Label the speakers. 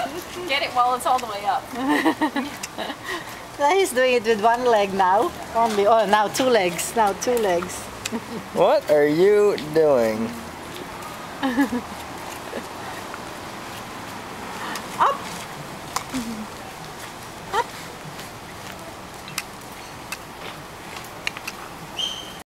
Speaker 1: Get it while it's all the way up.
Speaker 2: Now he's doing it with one leg now. Only, oh, now two legs. Now two legs.
Speaker 3: What are you doing?